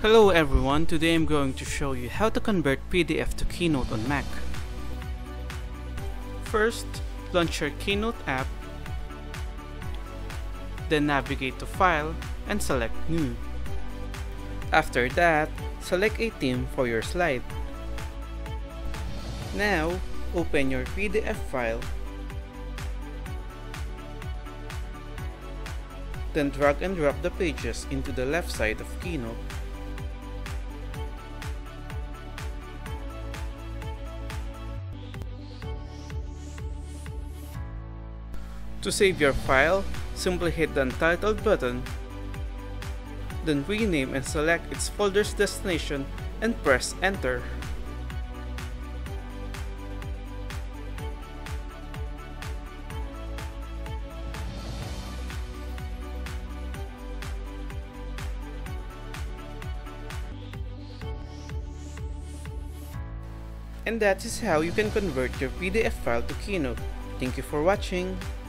Hello everyone, today I'm going to show you how to convert PDF to Keynote on Mac. First, launch your Keynote app, then navigate to File and select New. After that, select a theme for your slide. Now, open your PDF file, then drag and drop the pages into the left side of Keynote. To save your file, simply hit the Untitled button, then rename and select its folder's destination and press Enter. And that is how you can convert your PDF file to Keynote. Thank you for watching.